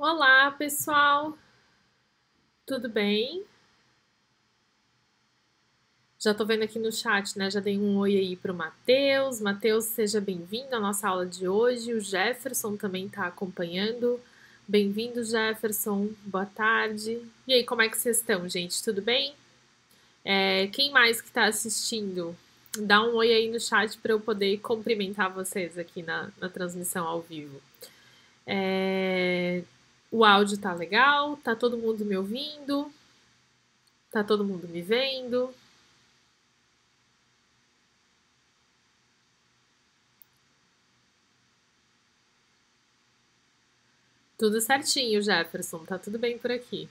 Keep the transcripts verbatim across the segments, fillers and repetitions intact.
Olá, pessoal! Tudo bem? Já tô vendo aqui no chat, né? Já dei um oi aí pro Matheus. Matheus, seja bem-vindo à nossa aula de hoje. O Jefferson também tá acompanhando. Bem-vindo, Jefferson. Boa tarde. E aí, como é que vocês estão, gente? Tudo bem? É, quem mais que tá assistindo? Dá um oi aí no chat para eu poder cumprimentar vocês aqui na, na transmissão ao vivo. É, o áudio tá legal? Tá todo mundo me ouvindo? Tá todo mundo me vendo? Tudo certinho, Jefferson. Tá tudo bem por aqui.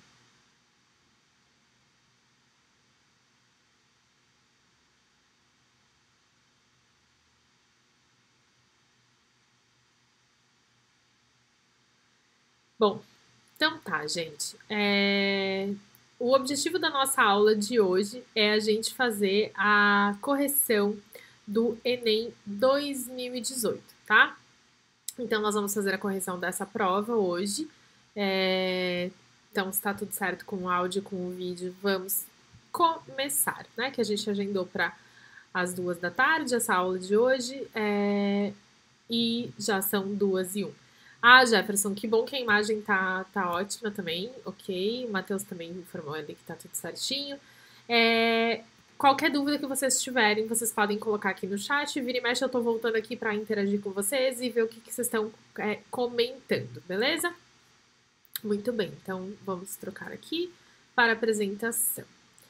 Bom, então tá, gente. É, O objetivo da nossa aula de hoje é a gente fazer a correção do Enem dois mil e dezoito, tá? Então, nós vamos fazer a correção dessa prova hoje. É, Então, se tá tudo certo com o áudio, com o vídeo, vamos começar, né? Que a gente agendou para as duas da tarde, essa aula de hoje. É... E já são duas e um. Ah, Jefferson, que bom que a imagem tá, tá ótima também, ok. O Matheus também informou ali que tá tudo certinho. É, qualquer dúvida que vocês tiverem, vocês podem colocar aqui no chat. Vira e mexe, eu tô voltando aqui para interagir com vocês e ver o que, que vocês estão é, comentando, beleza? Muito bem, então vamos trocar aqui para a apresentação.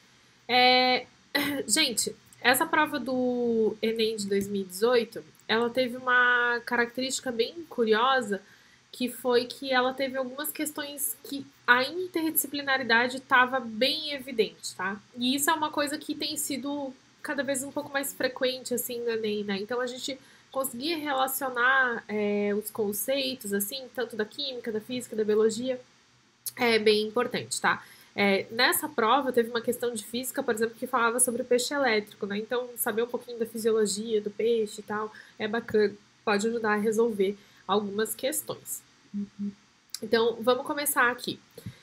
É, gente, essa prova do Enem de dois mil e dezoito, ela teve uma característica bem curiosa, que foi que ela teve algumas questões que a interdisciplinaridade estava bem evidente, tá? E isso é uma coisa que tem sido cada vez um pouco mais frequente, assim, no Enem, né? Então, a gente conseguir relacionar é, os conceitos, assim, tanto da química, da física, da biologia, é bem importante, tá? É, nessa prova teve uma questão de física, por exemplo, que falava sobre o peixe elétrico, né? Então, saber um pouquinho da fisiologia do peixe e tal é bacana, pode ajudar a resolver algumas questões. Então, vamos começar aqui.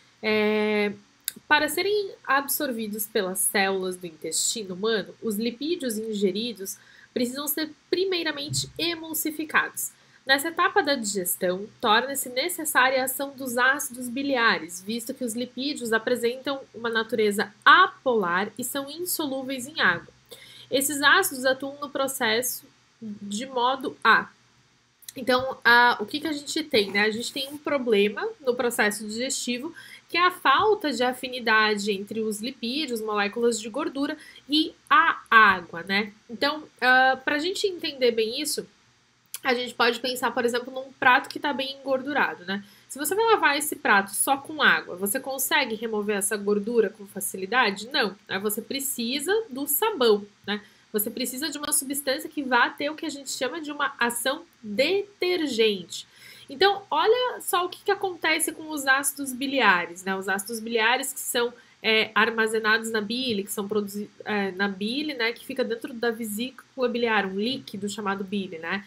É, para serem absorvidos pelas células do intestino humano, os lipídios ingeridos precisam ser primeiramente emulsificados. Nessa etapa da digestão, torna-se necessária a ação dos ácidos biliares, visto que os lipídios apresentam uma natureza apolar e são insolúveis em água. Esses ácidos atuam no processo de modo a então, a, o que, que a gente tem? Né? A gente tem um problema no processo digestivo, que é a falta de afinidade entre os lipídios, moléculas de gordura, e a água, né? Então, uh, para a gente entender bem isso, a gente pode pensar, por exemplo, num prato que está bem engordurado, né? Se você vai lavar esse prato só com água, você consegue remover essa gordura com facilidade? Não. Né? Você precisa do sabão, né? Você precisa de uma substância que vá ter o que a gente chama de uma ação detergente. Então, olha só o que, que acontece com os ácidos biliares, né? Os ácidos biliares que são é, armazenados na bile, que são produzidos é, na bile, né? Que fica dentro da vesícula biliar, um líquido chamado bile, né?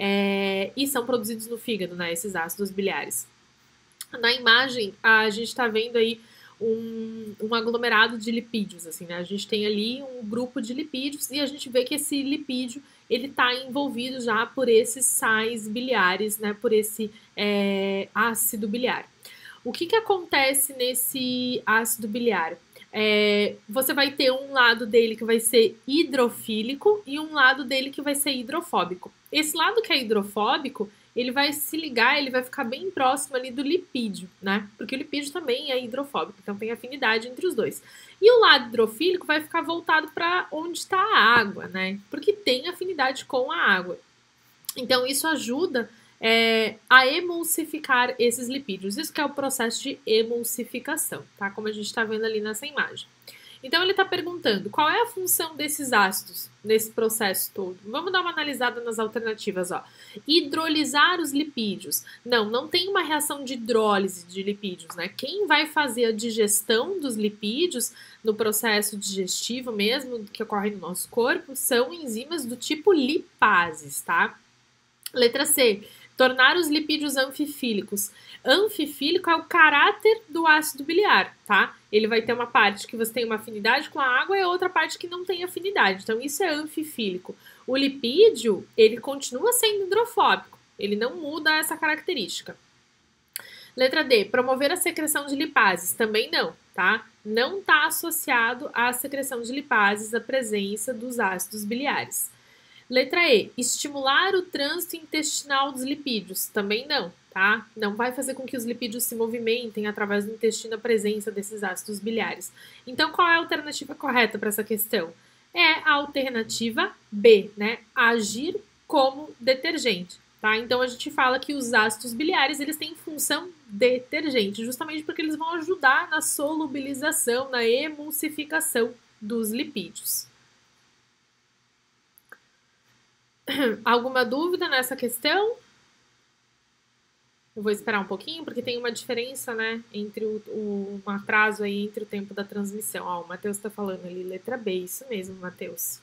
É, e são produzidos no fígado, né? Esses ácidos biliares. Na imagem, a gente está vendo aí um, um aglomerado de lipídios, assim, né? A gente tem ali um grupo de lipídios e a gente vê que esse lipídio ele está envolvido já por esses sais biliares, né? Por esse é, ácido biliar. O que, que acontece nesse ácido biliar? É, você vai ter um lado dele que vai ser hidrofílico e um lado dele que vai ser hidrofóbico. Esse lado que é hidrofóbico, ele vai se ligar, ele vai ficar bem próximo ali do lipídio, né? Porque o lipídio também é hidrofóbico, então tem afinidade entre os dois. E o lado hidrofílico vai ficar voltado para onde está a água, né? Porque tem afinidade com a água. Então isso ajuda é, a emulsificar esses lipídios. Isso que é o processo de emulsificação, tá? Como a gente está vendo ali nessa imagem. Então ele está perguntando qual é a função desses ácidos nesse processo todo. Vamos dar uma analisada nas alternativas, ó. Hidrolisar os lipídios. Não, não tem uma reação de hidrólise de lipídios, né? Quem vai fazer a digestão dos lipídios no processo digestivo mesmo, que ocorre no nosso corpo, são enzimas do tipo lipases, tá? Letra C. Tornar os lipídios anfifílicos. Anfifílico é o caráter do ácido biliar, tá? Ele vai ter uma parte que você tem uma afinidade com a água e outra parte que não tem afinidade. Então, isso é anfifílico. O lipídio, ele continua sendo hidrofóbico. Ele não muda essa característica. Letra D, promover a secreção de lipases. Também não, tá? Não está associado à secreção de lipases a presença dos ácidos biliares. Letra E, estimular o trânsito intestinal dos lipídios. Também não, tá? Não vai fazer com que os lipídios se movimentem através do intestino a presença desses ácidos biliares. Então, qual é a alternativa correta para essa questão? É a alternativa B, né? Agir como detergente, tá? Então, a gente fala que os ácidos biliares, eles têm função detergente, justamente porque eles vão ajudar na solubilização, na emulsificação dos lipídios. Alguma dúvida nessa questão? Eu vou esperar um pouquinho, porque tem uma diferença, né, entre o, o um atraso aí entre o tempo da transmissão. Ó, o Matheus tá falando ali, letra B, isso mesmo, Matheus.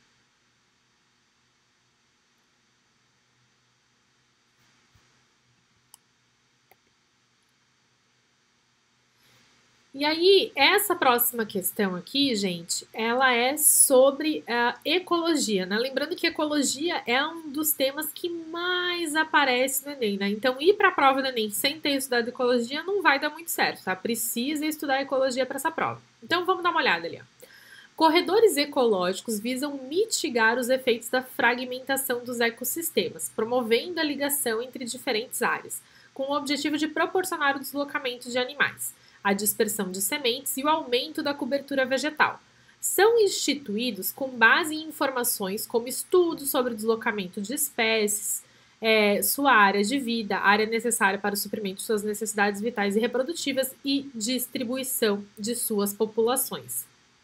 E aí, essa próxima questão aqui, gente, ela é sobre uh, ecologia, né? Lembrando que ecologia é um dos temas que mais aparece no Enem, né? Então, ir para a prova do Enem sem ter estudado ecologia não vai dar muito certo, tá? Precisa estudar ecologia para essa prova. Então, vamos dar uma olhada ali, ó. Corredores ecológicos visam mitigar os efeitos da fragmentação dos ecossistemas, promovendo a ligação entre diferentes áreas, com o objetivo de proporcionar o deslocamento de animais, a dispersão de sementes e o aumento da cobertura vegetal. São instituídos com base em informações como estudos sobre o deslocamento de espécies, é, sua área de vida, área necessária para o suprimento de suas necessidades vitais e reprodutivas e distribuição de suas populações.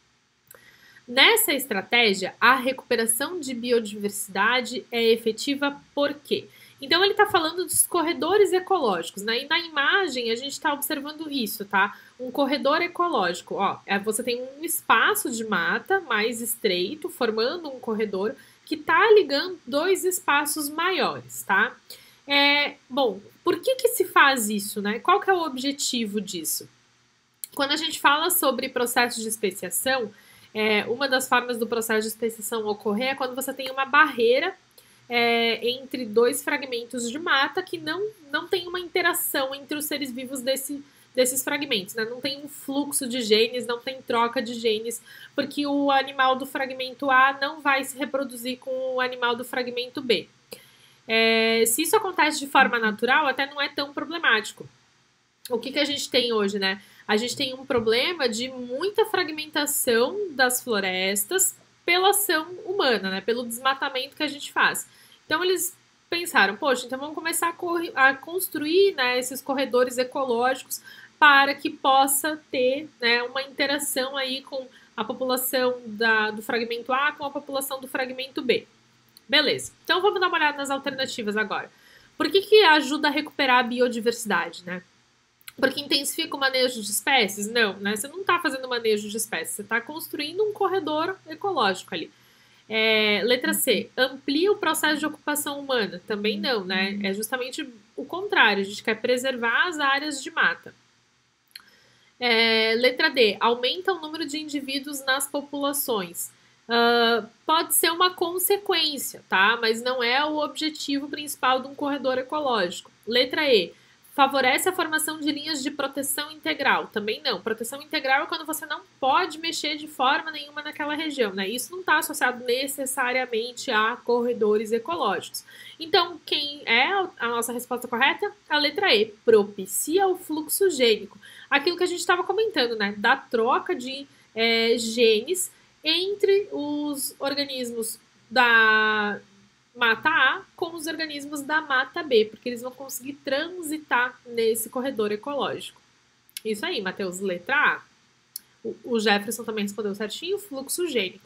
Nessa estratégia, a recuperação de biodiversidade é efetiva por quê? Então, ele está falando dos corredores ecológicos, né? E na imagem, a gente está observando isso, tá? Um corredor ecológico, ó, é, você tem um espaço de mata mais estreito, formando um corredor que está ligando dois espaços maiores, tá? É, bom, por que que se faz isso, né? Qual que é o objetivo disso? Quando a gente fala sobre processo de especiação, é, uma das formas do processo de especiação ocorrer é quando você tem uma barreira É, entre dois fragmentos de mata que não, não tem uma interação entre os seres vivos desse, desses fragmentos, né? Não tem um fluxo de genes, não tem troca de genes, porque o animal do fragmento A não vai se reproduzir com o animal do fragmento B. É, se isso acontece de forma natural, até não é tão problemático. O que, que a gente tem hoje, né? A gente tem um problema de muita fragmentação das florestas pela ação humana, né? Pelo desmatamento que a gente faz. Então, eles pensaram, poxa, então vamos começar a, a construir, né, esses corredores ecológicos para que possa ter, né, uma interação aí com a população da, do fragmento A com a população do fragmento B. Beleza. Então, vamos dar uma olhada nas alternativas agora. Por que que ajuda a recuperar a biodiversidade, né? Porque intensifica o manejo de espécies? Não, né? Você não está fazendo manejo de espécies, você está construindo um corredor ecológico ali. É, letra C, amplia o processo de ocupação humana? Também não, né? É justamente o contrário, a gente quer preservar as áreas de mata. É, letra D, aumenta o número de indivíduos nas populações. Uh, pode ser uma consequência, tá? Mas não é o objetivo principal de um corredor ecológico. Letra E, favorece a formação de linhas de proteção integral. Também não. Proteção integral é quando você não pode mexer de forma nenhuma naquela região, né? Isso não está associado necessariamente a corredores ecológicos. Então, quem é a nossa resposta correta? A letra E. Propicia o fluxo gênico. Aquilo que a gente estava comentando, né? Da troca de é, genes entre os organismos da mata A com os organismos da mata B, porque eles vão conseguir transitar nesse corredor ecológico. Isso aí, Matheus, letra A. O, o Jefferson também respondeu certinho, fluxo gênico.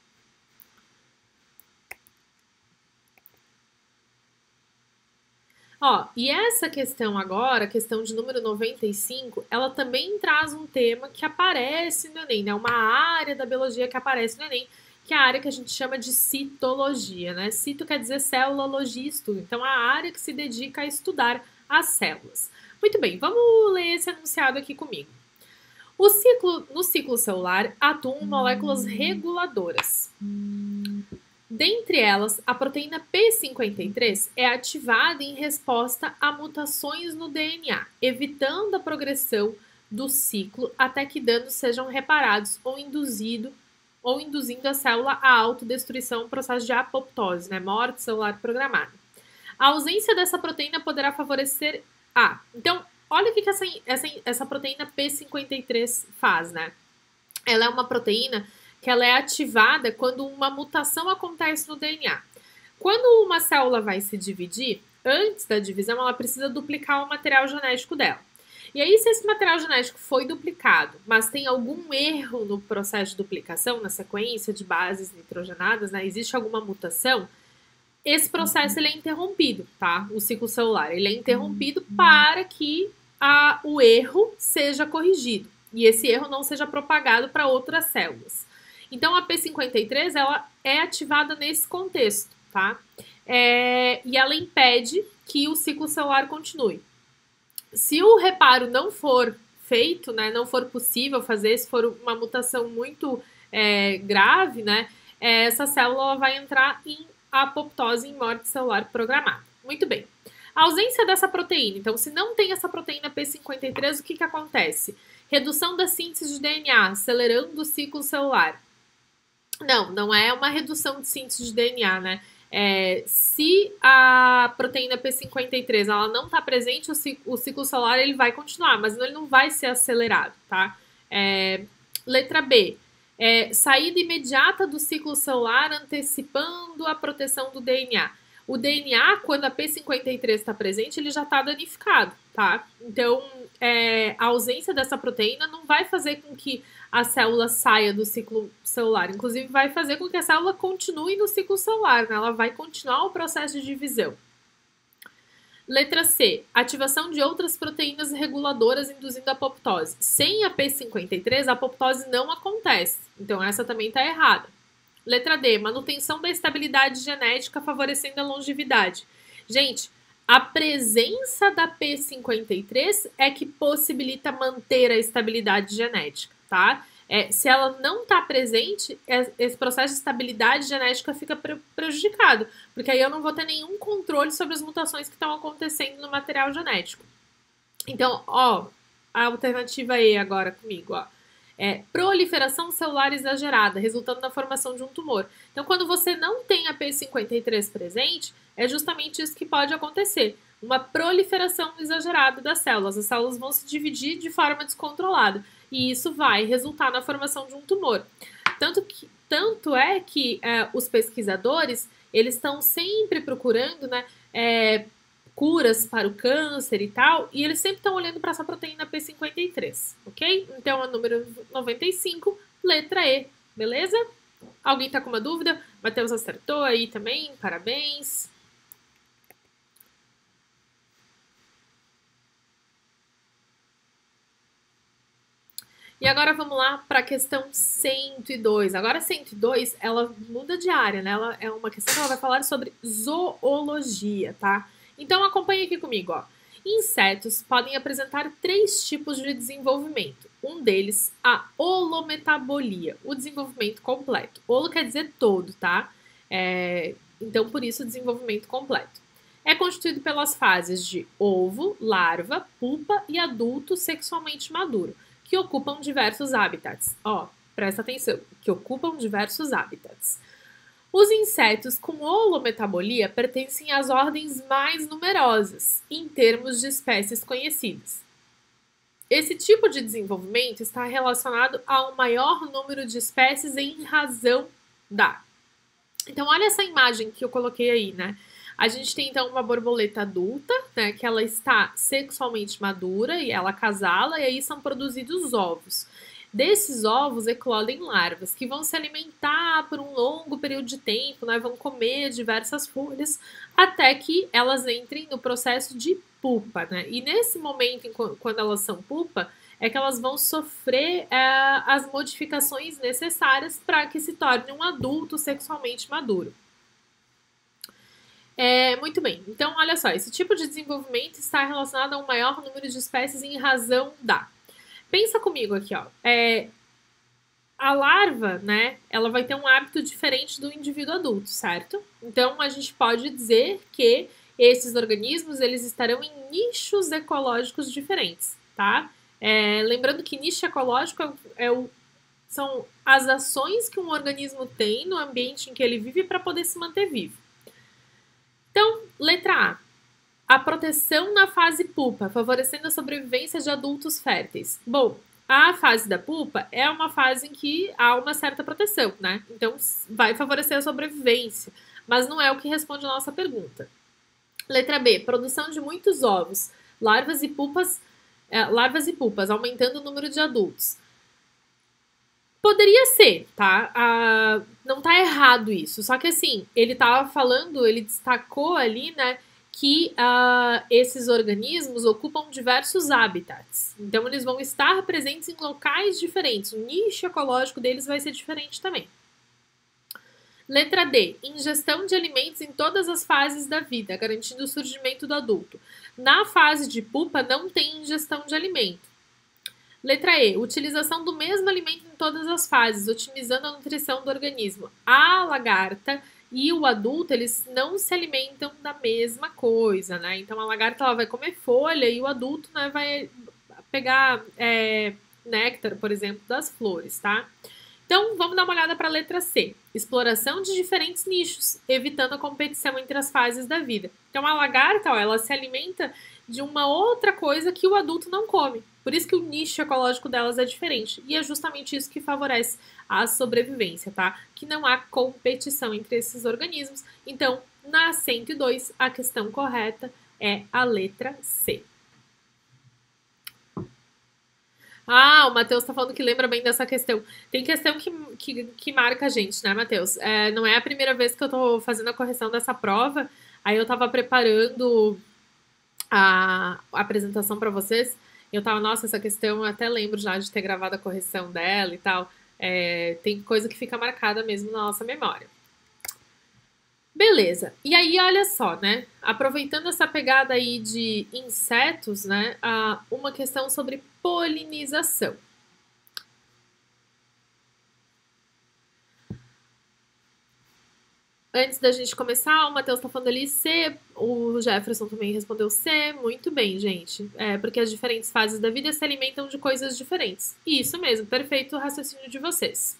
Ó, e essa questão agora, questão de número noventa e cinco, ela também traz um tema que aparece no Enem, né? Uma área da biologia que aparece no Enem, que é a área que a gente chama de citologia, né? Cito quer dizer célula, logia, estudo. Então, a área que se dedica a estudar as células. Muito bem, vamos ler esse enunciado aqui comigo. O ciclo, no ciclo celular atuam moléculas reguladoras. Dentre elas, a proteína P cinquenta e três é ativada em resposta a mutações no D N A, evitando a progressão do ciclo até que danos sejam reparados ou, induzido, ou induzindo a célula à autodestruição, processo de apoptose, né? Morte celular programada. A ausência dessa proteína poderá favorecer a... Então, olha o que, que essa, essa, essa proteína P cinquenta e três faz, né? Ela é uma proteína que ela é ativada quando uma mutação acontece no D N A. Quando uma célula vai se dividir, antes da divisão, ela precisa duplicar o material genético dela. E aí, se esse material genético foi duplicado, mas tem algum erro no processo de duplicação, na sequência de bases nitrogenadas, né? Existe alguma mutação, esse processo ele é interrompido, tá? O ciclo celular, ele é interrompido para que a, o erro seja corrigido e esse erro não seja propagado para outras células. Então, a P cinquenta e três, ela é ativada nesse contexto, tá? É, e ela impede que o ciclo celular continue. Se o reparo não for feito, né, não for possível fazer, se for uma mutação muito é, grave, né, essa célula vai entrar em apoptose, em morte celular programada. Muito bem. A ausência dessa proteína. Então, se não tem essa proteína P cinquenta e três, o que, que acontece? Redução da síntese de D N A, acelerando o ciclo celular. Não, não é uma redução de síntese de D N A, né? É, se a proteína P cinquenta e três ela não está presente, o ciclo, o ciclo celular ele vai continuar, mas ele não vai ser acelerado, tá? É, letra B. É, saída imediata do ciclo celular antecipando a proteção do D N A. O D N A, quando a P cinquenta e três está presente, ele já está danificado, tá? Então, é, a ausência dessa proteína não vai fazer com que a célula saia do ciclo celular. Inclusive, vai fazer com que a célula continue no ciclo celular, né? Ela vai continuar o processo de divisão. Letra C. Ativação de outras proteínas reguladoras induzindo a apoptose. Sem a P cinquenta e três, a apoptose não acontece. Então, essa também está errada. Letra D. Manutenção da estabilidade genética favorecendo a longevidade. Gente, a presença da P cinquenta e três é que possibilita manter a estabilidade genética, tá? É, se ela não está presente, esse processo de estabilidade genética fica prejudicado, porque aí eu não vou ter nenhum controle sobre as mutações que estão acontecendo no material genético. Então, ó, a alternativa E agora comigo, ó. É proliferação celular exagerada, resultando na formação de um tumor. Então, quando você não tem a P cinquenta e três presente, é justamente isso que pode acontecer. Uma proliferação exagerada das células. As células vão se dividir de forma descontrolada. E isso vai resultar na formação de um tumor. Tanto, que, tanto é que é, os pesquisadores, eles estão sempre procurando, né, é, curas para o câncer e tal, e eles sempre estão olhando para essa proteína P cinquenta e três, ok? Então, a número noventa e cinco, letra E, beleza? Alguém tá com uma dúvida? Matheus acertou aí também, parabéns. E agora vamos lá para a questão cento e dois. Agora, cento e dois, ela muda de área, né? Ela é uma questão que ela vai falar sobre zoologia, tá? Então, acompanhe aqui comigo, ó. Insetos podem apresentar três tipos de desenvolvimento. Um deles, a holometabolia, o desenvolvimento completo. Holo quer dizer todo, tá? É, então, por isso, desenvolvimento completo. É constituído pelas fases de ovo, larva, pupa e adulto sexualmente maduro, que ocupam diversos hábitats. Ó, presta atenção, que ocupam diversos hábitats. Os insetos com holometabolia pertencem às ordens mais numerosas, em termos de espécies conhecidas. Esse tipo de desenvolvimento está relacionado a um maior número de espécies em razão da... Então, olha essa imagem que eu coloquei aí, né? A gente tem, então, uma borboleta adulta, né, que ela está sexualmente madura e ela acasala, e aí são produzidos ovos. Desses ovos eclodem larvas, que vão se alimentar por um longo período de tempo, né, vão comer diversas folhas, até que elas entrem no processo de pupa, né? E nesse momento, quando elas são pupa, é que elas vão sofrer é, as modificações necessárias para que se torne um adulto sexualmente maduro. É, muito bem, então olha só, esse tipo de desenvolvimento está relacionado a um maior número de espécies em razão da... Pensa comigo aqui, ó. É, a larva, né, ela vai ter um hábito diferente do indivíduo adulto, certo? Então, a gente pode dizer que esses organismos, eles estarão em nichos ecológicos diferentes, tá? É, lembrando que nicho ecológico é, é o, são as ações que um organismo tem no ambiente em que ele vive para poder se manter vivo. Então, letra A. A proteção na fase pupa, favorecendo a sobrevivência de adultos férteis. Bom, a fase da pupa é uma fase em que há uma certa proteção, né? Então, vai favorecer a sobrevivência, mas não é o que responde a nossa pergunta. Letra B. Produção de muitos ovos, larvas e pupas, é, larvas e pupas, aumentando o número de adultos. Poderia ser, tá? Ah, não tá errado isso. Só que assim, ele tava falando, ele destacou ali, né, que uh, esses organismos ocupam diversos habitats. Então, eles vão estar presentes em locais diferentes. O nicho ecológico deles vai ser diferente também. Letra D. Ingestão de alimentos em todas as fases da vida, garantindo o surgimento do adulto. Na fase de pupa, não tem ingestão de alimento. Letra E. Utilização do mesmo alimento em todas as fases, otimizando a nutrição do organismo. A lagarta e o adulto, eles não se alimentam da mesma coisa, né? Então, a lagarta ela vai comer folha e o adulto, né, vai pegar é, néctar, por exemplo, das flores, tá? Então, vamos dar uma olhada para a letra C. Exploração de diferentes nichos, evitando a competição entre as fases da vida. Então, a lagarta, ó, ela se alimenta de uma outra coisa que o adulto não come. Por isso que o nicho ecológico delas é diferente. E é justamente isso que favorece a sobrevivência, tá? Que não há competição entre esses organismos. Então, na cento e dois, a questão correta é a letra C. Ah, o Matheus tá falando que lembra bem dessa questão. Tem questão que, que, que marca a gente, né, Matheus? É, não é a primeira vez que eu tô fazendo a correção dessa prova. Aí eu tava preparando a, a apresentação para vocês. Eu tava, nossa, essa questão eu até lembro já de ter gravado a correção dela e tal. É, tem coisa que fica marcada mesmo na nossa memória. Beleza, e aí olha só, né, aproveitando essa pegada aí de insetos, né, ah, uma questão sobre polinização. Antes da gente começar, o Matheus tá falando ali C, o Jefferson também respondeu C, muito bem, gente, é, porque as diferentes fases da vida se alimentam de coisas diferentes. Isso mesmo, perfeito o raciocínio de vocês.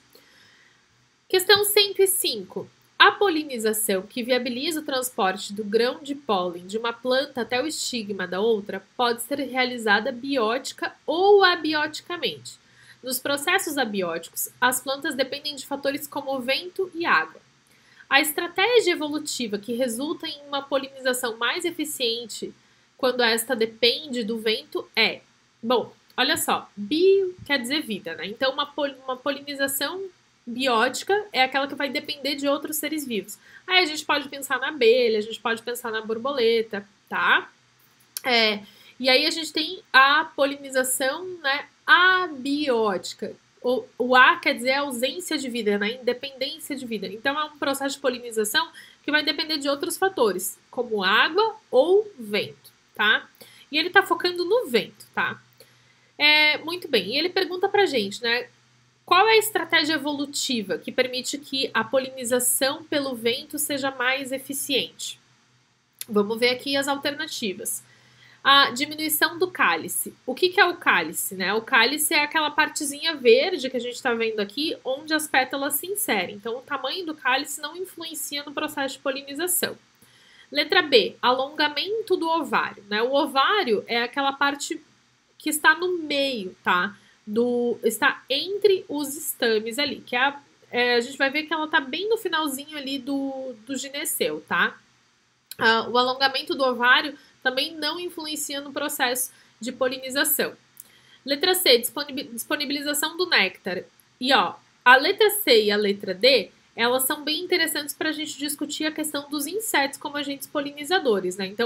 Questão cento e cinco. A polinização, que viabiliza o transporte do grão de pólen de uma planta até o estigma da outra, pode ser realizada biótica ou abioticamente. Nos processos abióticos, as plantas dependem de fatores como vento e água. A estratégia evolutiva que resulta em uma polinização mais eficiente quando esta depende do vento é... Bom, olha só, bio quer dizer vida, né? Então, uma, pol uma polinização biótica é aquela que vai depender de outros seres vivos. Aí a gente pode pensar na abelha, a gente pode pensar na borboleta, tá? É, e aí a gente tem a polinização, né, abiótica. O, o A quer dizer ausência de vida, né, independência de vida. Então é um processo de polinização que vai depender de outros fatores, como água ou vento, tá? E ele tá focando no vento, tá? É, muito bem, e ele pergunta pra gente, né, qual é a estratégia evolutiva que permite que a polinização pelo vento seja mais eficiente? Vamos ver aqui as alternativas. A diminuição do cálice. O que, que é o cálice, né? O cálice é aquela partezinha verde que a gente está vendo aqui, onde as pétalas se inserem. Então, o tamanho do cálice não influencia no processo de polinização. Letra B, alongamento do ovário, né? O ovário é aquela parte que está no meio, tá? Do, está entre os estames ali, que é a, é, a gente vai ver que ela tá bem no finalzinho ali do, do gineceu, tá? Ah, o alongamento do ovário também não influencia no processo de polinização. Letra C, disponibilização do néctar. E ó, a letra C e a letra D, elas são bem interessantes para a gente discutir a questão dos insetos como agentes polinizadores, né? Então,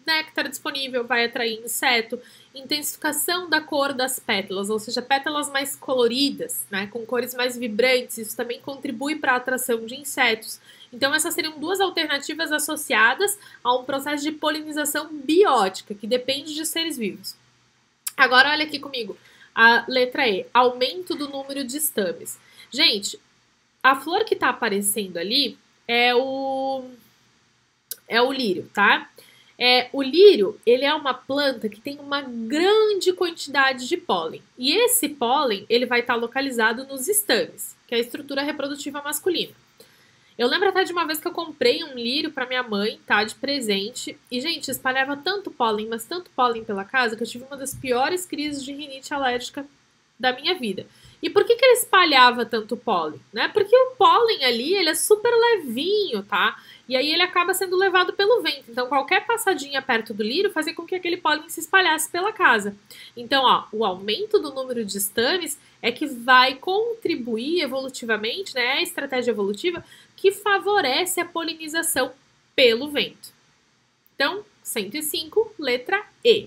néctar disponível vai atrair inseto, intensificação da cor das pétalas, ou seja, pétalas mais coloridas, né, com cores mais vibrantes, isso também contribui para a atração de insetos. Então, essas seriam duas alternativas associadas a um processo de polinização biótica, que depende de seres vivos. Agora, olha aqui comigo, a letra E, aumento do número de estames. Gente, a flor que está aparecendo ali é o, é o lírio, tá? É, o lírio, ele é uma planta que tem uma grande quantidade de pólen. E esse pólen, ele vai estar localizado nos estames, que é a estrutura reprodutiva masculina. Eu lembro até de uma vez que eu comprei um lírio para minha mãe, tá, de presente. E, gente, espalhava tanto pólen, mas tanto pólen pela casa, que eu tive uma das piores crises de rinite alérgica da minha vida. E por que que ele espalhava tanto pólen? Né? Porque o pólen ali, ele é super levinho, tá? E aí ele acaba sendo levado pelo vento. Então, qualquer passadinha perto do lírio fazia com que aquele pólen se espalhasse pela casa. Então, ó, o aumento do número de estames é que vai contribuir evolutivamente, né? É a estratégia evolutiva que favorece a polinização pelo vento. Então, cento e cinco, letra E.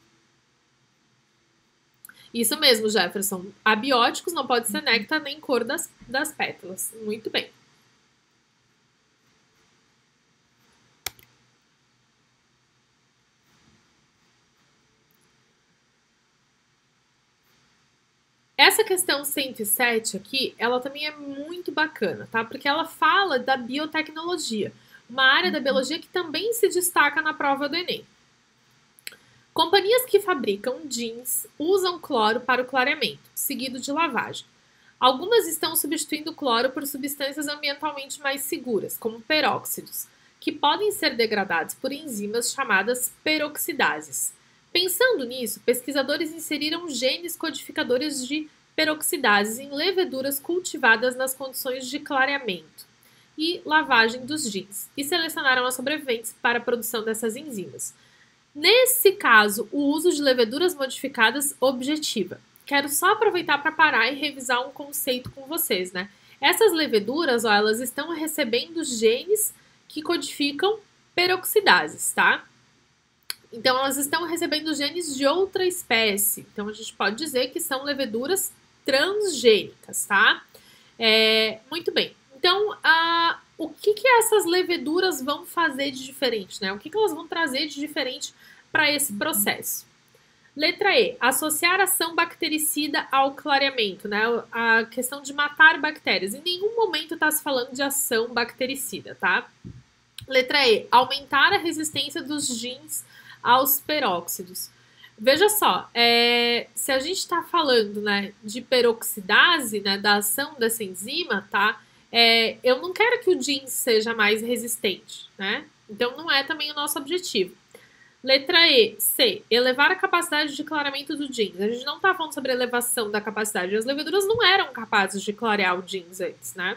Isso mesmo, Jefferson. Abióticos não pode ser néctar nem cor das, das pétalas. Muito bem. Essa questão cento e sete aqui, ela também é muito bacana, tá? Porque ela fala da biotecnologia, uma área da biologia que também se destaca na prova do Enem. Companhias que fabricam jeans usam cloro para o clareamento, seguido de lavagem. Algumas estão substituindo o cloro por substâncias ambientalmente mais seguras, como peróxidos, que podem ser degradados por enzimas chamadas peroxidases. Pensando nisso, pesquisadores inseriram genes codificadores de peroxidases em leveduras cultivadas nas condições de clareamento e lavagem dos jeans, e selecionaram as sobreviventes para a produção dessas enzimas. Nesse caso, o uso de leveduras modificadas objetiva. Quero só aproveitar para parar e revisar um conceito com vocês, né? Essas leveduras, ó, elas estão recebendo genes que codificam peroxidases, tá? Então, elas estão recebendo genes de outra espécie. Então, a gente pode dizer que são leveduras transgênicas, tá? É, muito bem. Então, a, o que, que essas leveduras vão fazer de diferente, né? O que, que elas vão trazer de diferente para esse processo? Letra E, associar ação bactericida ao clareamento, né? A questão de matar bactérias. Em nenhum momento está se falando de ação bactericida, tá? Letra E, aumentar a resistência dos jeans aos peróxidos. Veja só, é, se a gente está falando, né, de peroxidase, né, da ação dessa enzima, tá? É, eu não quero que o jeans seja mais resistente, né? Então não é também o nosso objetivo. Letra E, C, elevar a capacidade de clareamento do jeans. A gente não está falando sobre elevação da capacidade. As leveduras não eram capazes de clarear o jeans antes, né?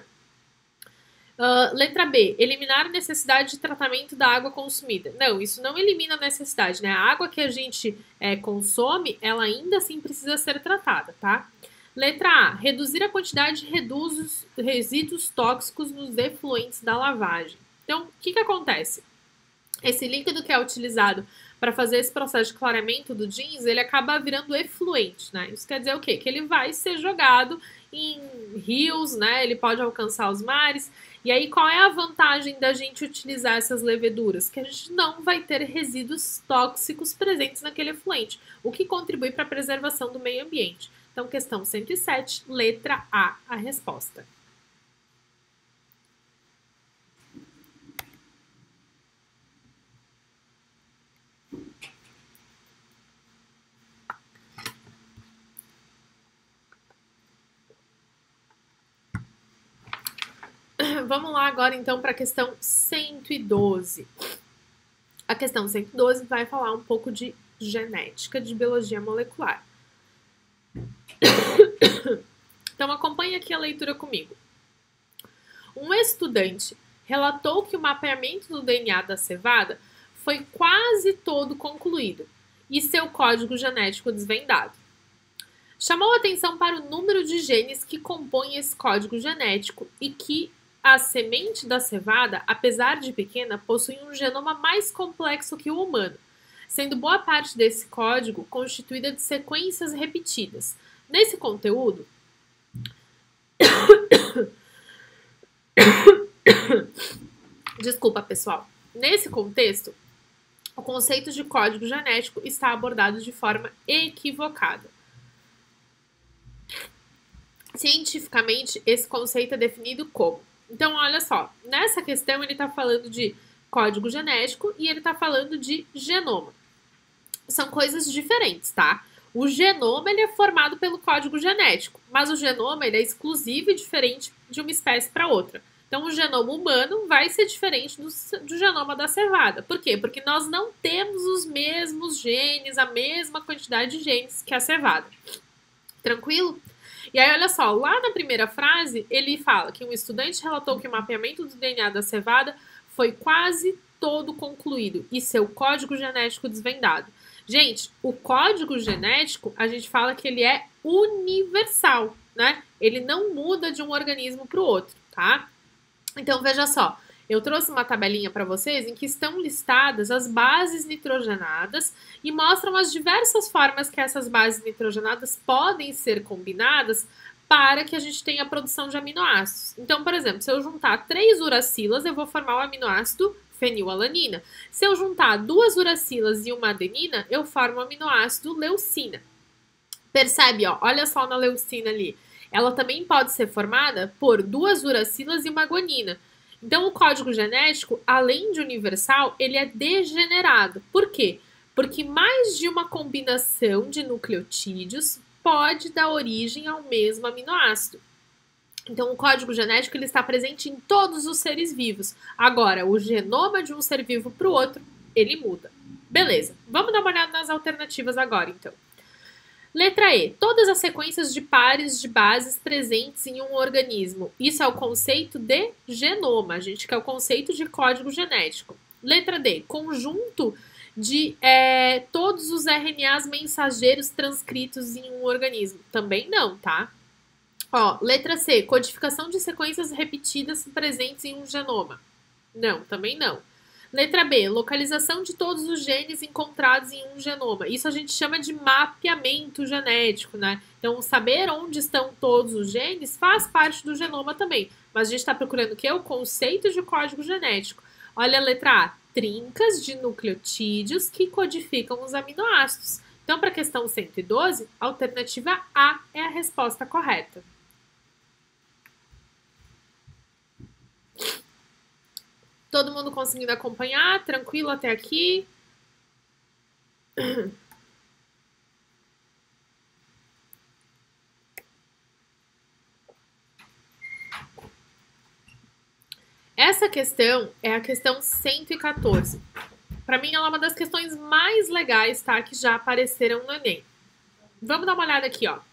Uh, letra B, eliminar a necessidade de tratamento da água consumida. Não, isso não elimina a necessidade, né? A água que a gente é, consome, ela ainda assim precisa ser tratada, tá? Letra A, reduzir a quantidade de reduzos, resíduos tóxicos nos efluentes da lavagem. Então, o que que acontece? Esse líquido que é utilizado para fazer esse processo de clareamento do jeans, ele acaba virando efluente, né? Isso quer dizer o quê? Que ele vai ser jogado em rios, né? Ele pode alcançar os mares. E aí, qual é a vantagem da gente utilizar essas leveduras? Que a gente não vai ter resíduos tóxicos presentes naquele efluente, o que contribui para a preservação do meio ambiente. Então, questão cento e sete, letra A, a resposta. Vamos lá agora, então, para a questão cento e doze. A questão cento e doze vai falar um pouco de genética, de biologia molecular. Então, acompanhe aqui a leitura comigo. Um estudante relatou que o mapeamento do D N A da cevada foi quase todo concluído e seu código genético desvendado. Chamou a atenção para o número de genes que compõem esse código genético e que a semente da cevada, apesar de pequena, possui um genoma mais complexo que o humano, sendo boa parte desse código constituída de sequências repetidas. Nesse conteúdo, desculpa, pessoal. Nesse contexto, o conceito de código genético está abordado de forma equivocada. Cientificamente, esse conceito é definido como... Então, olha só, nessa questão ele está falando de código genético e ele está falando de genoma. São coisas diferentes, tá? O genoma ele é formado pelo código genético, mas o genoma ele é exclusivo e diferente de uma espécie para outra. Então, o genoma humano vai ser diferente do, do genoma da cevada. Por quê? Porque nós não temos os mesmos genes, a mesma quantidade de genes que a cevada. Tranquilo? E aí, olha só, lá na primeira frase, ele fala que um estudante relatou que o mapeamento do D N A da cevada foi quase todo concluído e seu código genético desvendado. Gente, o código genético, a gente fala que ele é universal, né? Ele não muda de um organismo para o outro, tá? Então, veja só, eu trouxe uma tabelinha para vocês em que estão listadas as bases nitrogenadas e mostram as diversas formas que essas bases nitrogenadas podem ser combinadas para que a gente tenha a produção de aminoácidos. Então, por exemplo, se eu juntar três uracilas, eu vou formar o aminoácido fenilalanina. Se eu juntar duas uracilas e uma adenina, eu formo o aminoácido leucina. Percebe, ó? Olha só na leucina ali. Ela também pode ser formada por duas uracilas e uma guanina. Então, o código genético, além de universal, ele é degenerado. Por quê? Porque mais de uma combinação de nucleotídeos pode dar origem ao mesmo aminoácido. Então, o código genético ele está presente em todos os seres vivos. Agora, o genoma de um ser vivo para o outro, ele muda. Beleza, vamos dar uma olhada nas alternativas agora, então. Letra E. Todas as sequências de pares de bases presentes em um organismo. Isso é o conceito de genoma, a gente quer o conceito de código genético. Letra D. Conjunto de é, todos os R N As mensageiros transcritos em um organismo. Também não, tá? Ó, letra C. Codificação de sequências repetidas presentes em um genoma. Não, também não. Letra B, localização de todos os genes encontrados em um genoma. Isso a gente chama de mapeamento genético, né? Então, saber onde estão todos os genes faz parte do genoma também. Mas a gente está procurando o quê? O conceito de código genético. Olha a letra A, trincas de nucleotídeos que codificam os aminoácidos. Então, para a questão cento e doze, a alternativa A é a resposta correta. Todo mundo conseguindo acompanhar? Tranquilo até aqui? Essa questão é a questão cento e quatorze. Para mim, ela é uma das questões mais legais, tá? Que já apareceram no Enem. Vamos dar uma olhada aqui, ó.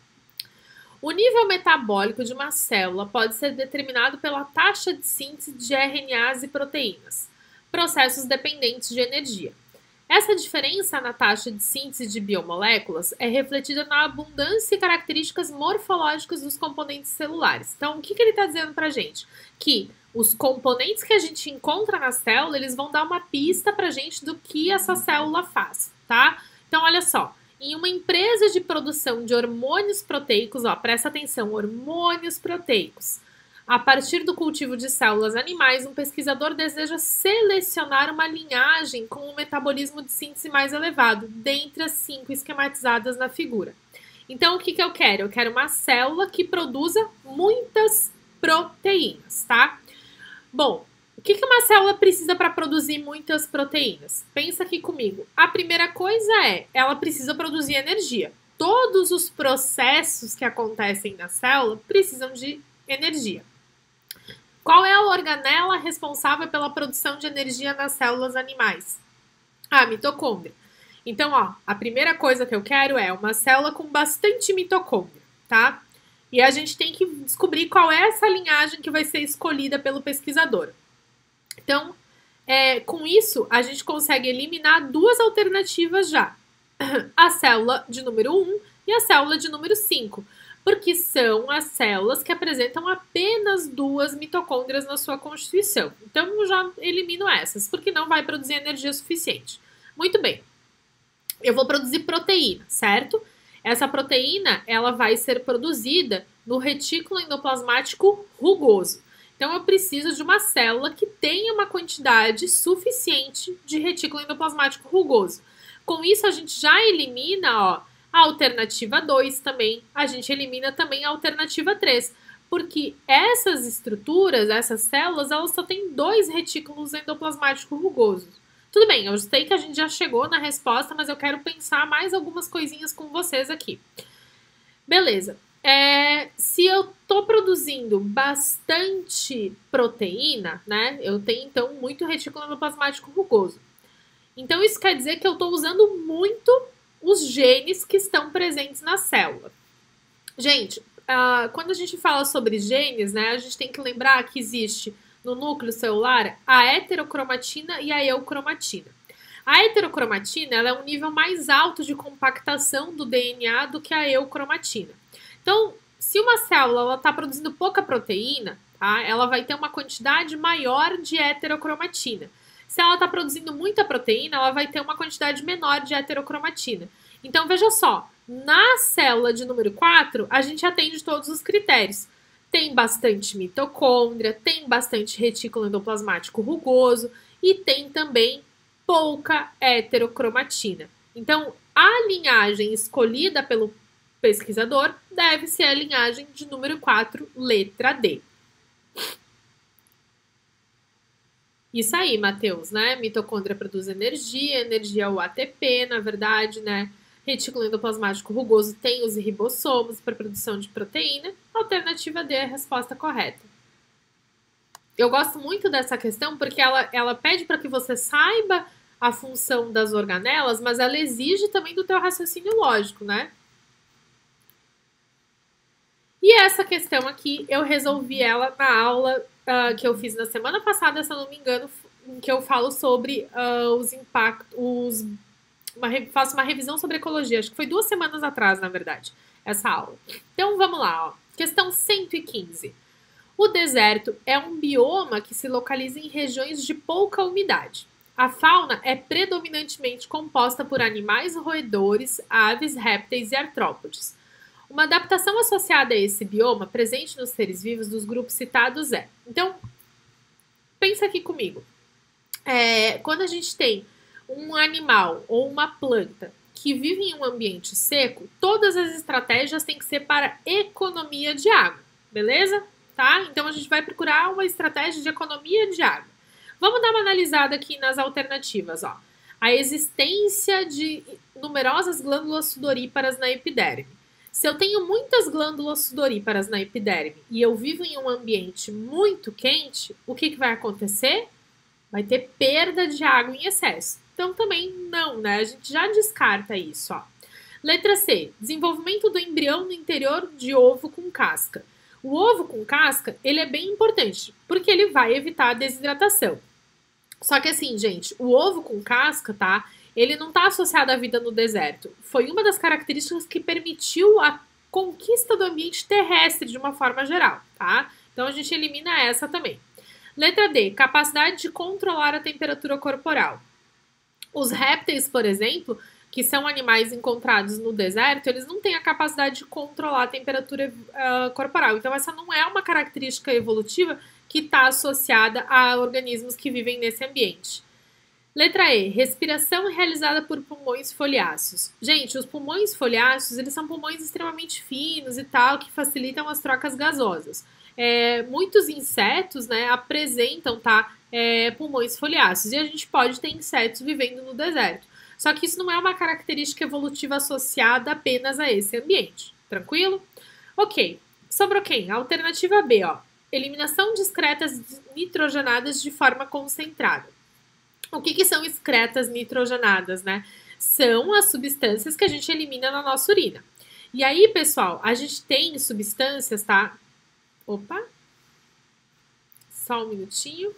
O nível metabólico de uma célula pode ser determinado pela taxa de síntese de R N As e proteínas, processos dependentes de energia. Essa diferença na taxa de síntese de biomoléculas é refletida na abundância e características morfológicas dos componentes celulares. Então, o que, que ele está dizendo para a gente? Que os componentes que a gente encontra na célula, eles vão dar uma pista para a gente do que essa célula faz, tá? Então, olha só. Em uma empresa de produção de hormônios proteicos, ó, presta atenção, hormônios proteicos. A partir do cultivo de células animais, um pesquisador deseja selecionar uma linhagem com um metabolismo de síntese mais elevado, dentre as cinco esquematizadas na figura. Então, o que, que eu quero? Eu quero uma célula que produza muitas proteínas, tá? Bom, o que uma célula precisa para produzir muitas proteínas? Pensa aqui comigo. A primeira coisa é, ela precisa produzir energia. Todos os processos que acontecem na célula precisam de energia. Qual é a organela responsável pela produção de energia nas células animais? A mitocôndria. Então, ó, a primeira coisa que eu quero é uma célula com bastante mitocôndria, tá? E a gente tem que descobrir qual é essa linhagem que vai ser escolhida pelo pesquisador. Então, é, com isso, a gente consegue eliminar duas alternativas já. A célula de número um e a célula de número cinco. Porque são as células que apresentam apenas duas mitocôndrias na sua constituição. Então, eu já elimino essas, porque não vai produzir energia suficiente. Muito bem. eu vou produzir proteína, certo? Essa proteína, ela vai ser produzida no retículo endoplasmático rugoso. Então, eu preciso de uma célula que tenha uma quantidade suficiente de retículo endoplasmático rugoso. Com isso, a gente já elimina, ó, a alternativa dois também, a gente elimina também a alternativa três, porque essas estruturas, essas células, elas só têm dois retículos endoplasmáticos rugosos. Tudo bem, eu sei que a gente já chegou na resposta, mas eu quero pensar mais algumas coisinhas com vocês aqui. Beleza. É, se eu tô produzindo bastante proteína, né? Eu tenho, então, muito retículo endoplasmático rugoso. Então, isso quer dizer que eu estou usando muito os genes que estão presentes na célula. Gente, uh, quando a gente fala sobre genes, né? A gente tem que lembrar que existe no núcleo celular a heterocromatina e a eucromatina. A heterocromatina ela é um nível mais alto de compactação do D N A do que a eucromatina. Então, se uma célula está produzindo pouca proteína, tá, ela vai ter uma quantidade maior de heterocromatina. Se ela está produzindo muita proteína, ela vai ter uma quantidade menor de heterocromatina. Então, veja só, na célula de número quatro, a gente atende todos os critérios. Tem bastante mitocôndria, tem bastante retículo endoplasmático rugoso e tem também pouca heterocromatina. Então, a linhagem escolhida pelo pesquisador deve ser a linhagem de número quatro, letra D. Isso aí, Matheus, né? Mitocôndria produz energia, energia é o A T P, na verdade, né? Retículo endoplasmático rugoso tem os ribossomos para produção de proteína. Alternativa D é a resposta correta. Eu gosto muito dessa questão porque ela, ela pede para que você saiba a função das organelas, mas ela exige também do teu raciocínio lógico, né? E essa questão aqui, eu resolvi ela na aula uh, que eu fiz na semana passada, se eu não me engano, em que eu falo sobre uh, os impactos, os, uma, faço uma revisão sobre ecologia, acho que foi duas semanas atrás, na verdade, essa aula. Então, vamos lá, ó. Questão cento e quinze. O deserto é um bioma que se localiza em regiões de pouca umidade. A fauna é predominantemente composta por animais roedores, aves, répteis e artrópodes. Uma adaptação associada a esse bioma presente nos seres vivos dos grupos citados é... Então, pensa aqui comigo. É, quando a gente tem um animal ou uma planta que vive em um ambiente seco, todas as estratégias têm que ser para economia de água, beleza? Tá? Então, a gente vai procurar uma estratégia de economia de água. Vamos dar uma analisada aqui nas alternativas, ó. A existência de numerosas glândulas sudoríparas na epiderme. Se eu tenho muitas glândulas sudoríparas na epiderme e eu vivo em um ambiente muito quente, o que, que vai acontecer? Vai ter perda de água em excesso. Então, também não, né? A gente já descarta isso, ó. Letra C. Desenvolvimento do embrião no interior de ovo com casca. O ovo com casca, ele é bem importante, porque ele vai evitar a desidratação. Só que assim, gente, o ovo com casca, tá? Ele não está associado à vida no deserto. Foi uma das características que permitiu a conquista do ambiente terrestre de uma forma geral, tá? Então a gente elimina essa também. Letra D, capacidade de controlar a temperatura corporal. Os répteis, por exemplo, que são animais encontrados no deserto, eles não têm a capacidade de controlar a temperatura uh, corporal. Então essa não é uma característica evolutiva que está associada a organismos que vivem nesse ambiente. Letra E, respiração realizada por pulmões foliáceos. Gente, os pulmões foliáceos, eles são pulmões extremamente finos e tal, que facilitam as trocas gasosas. É, muitos insetos, né, apresentam, tá, é, pulmões foliáceos, e a gente pode ter insetos vivendo no deserto. Só que isso não é uma característica evolutiva associada apenas a esse ambiente. Tranquilo? Ok. Sobrou quem? Alternativa B, ó. Eliminação de excretas nitrogenadas de forma concentrada. O que, que são excretas nitrogenadas, né? São as substâncias que a gente elimina na nossa urina. E aí, pessoal, a gente tem substâncias, tá? Opa! Só um minutinho.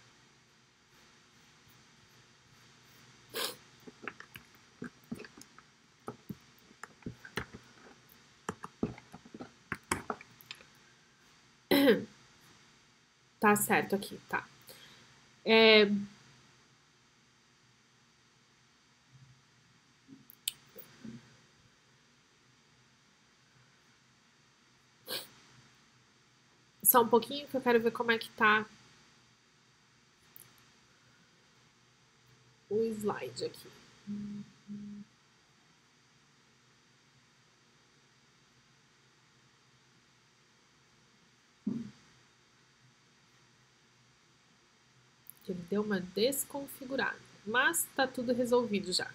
Tá certo aqui, tá. É... Só um pouquinho que eu quero ver como é que tá o slide aqui. Ele deu uma desconfigurada, mas tá tudo resolvido já.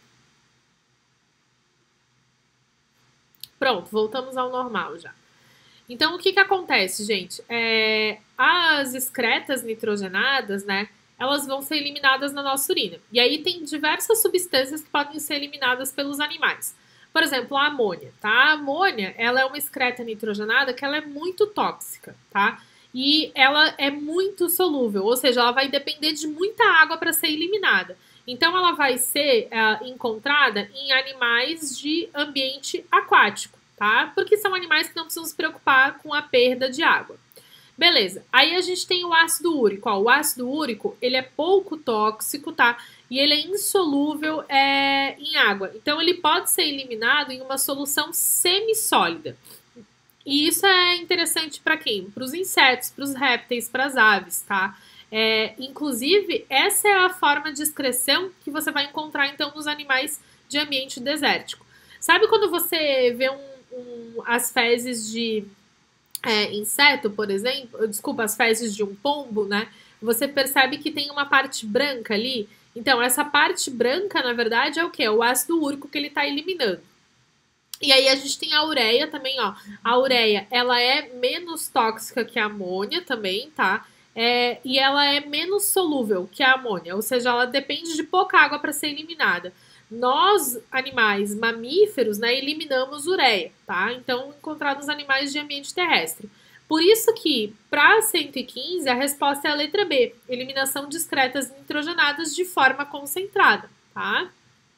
Pronto, voltamos ao normal já. Então, o que que acontece, gente? É, as excretas nitrogenadas, né, elas vão ser eliminadas na nossa urina. E aí tem diversas substâncias que podem ser eliminadas pelos animais. Por exemplo, a amônia, tá? A amônia, ela é uma excreta nitrogenada que ela é muito tóxica, tá? E ela é muito solúvel, ou seja, ela vai depender de muita água para ser eliminada. Então, ela vai ser uh, encontrada em animais de ambiente aquático, tá? Porque são animais que não precisam se preocupar com a perda de água. Beleza, aí a gente tem o ácido úrico, ó. O ácido úrico, ele é pouco tóxico, tá? E ele é insolúvel é, em água. Então, ele pode ser eliminado em uma solução semissólida. E isso é interessante para quem? Para os insetos, para os répteis, para as aves, tá? É, inclusive, essa é a forma de excreção que você vai encontrar, então, nos animais de ambiente desértico. Sabe quando você vê um, um, as fezes de é, inseto, por exemplo? Desculpa, as fezes de um pombo, né? Você percebe que tem uma parte branca ali. Então, essa parte branca, na verdade, é o quê? É o ácido úrico que ele está eliminando. E aí a gente tem a ureia também, ó. A ureia, ela é menos tóxica que a amônia também, tá? É, e ela é menos solúvel que a amônia, ou seja, ela depende de pouca água para ser eliminada. Nós, animais mamíferos, né, eliminamos ureia, tá? Então, encontrado nos animais de ambiente terrestre. Por isso que, para cento e quinze, a resposta é a letra B, eliminação de excretas nitrogenadas de forma concentrada, tá?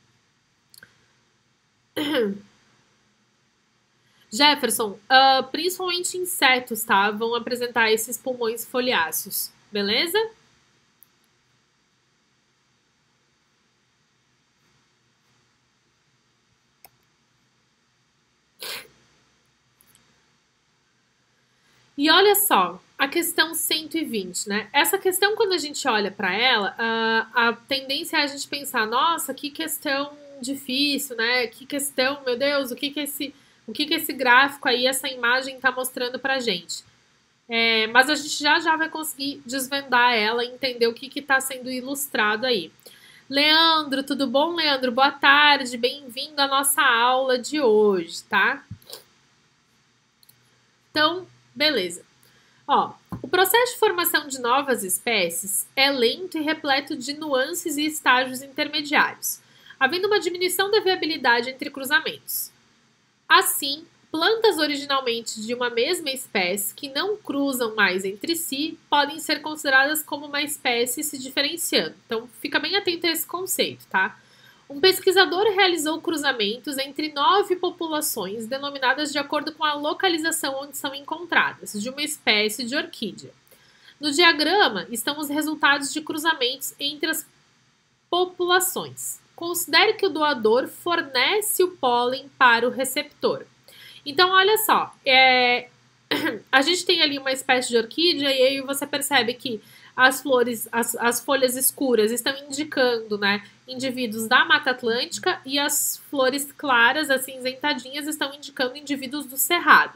Jefferson, uh, principalmente insetos, tá? Vão apresentar esses pulmões foliáceos, beleza? E olha só, a questão cento e vinte, né? Essa questão, quando a gente olha para ela, uh, a tendência é a gente pensar, nossa, que questão difícil, né? Que questão, meu Deus, o que que esse... O que, que esse gráfico aí, essa imagem está mostrando para gente? É, mas a gente já já vai conseguir desvendar ela e entender o que está sendo ilustrado aí. Leandro, tudo bom, Leandro? Boa tarde, bem-vindo à nossa aula de hoje, tá? Então, beleza. Ó, o processo de formação de novas espécies é lento e repleto de nuances e estágios intermediários, havendo uma diminuição da viabilidade entre cruzamentos. Assim, plantas originalmente de uma mesma espécie que não cruzam mais entre si podem ser consideradas como uma espécie se diferenciando. Então, fica bem atento a esse conceito, tá? Um pesquisador realizou cruzamentos entre nove populações denominadas de acordo com a localização onde são encontradas, de uma espécie de orquídea. No diagrama estão os resultados de cruzamentos entre as populações. Considere que o doador fornece o pólen para o receptor. Então, olha só, é, a gente tem ali uma espécie de orquídea e aí você percebe que as flores, as, as folhas escuras estão indicando, né, indivíduos da Mata Atlântica e as flores claras, acinzentadinhas, estão indicando indivíduos do Cerrado.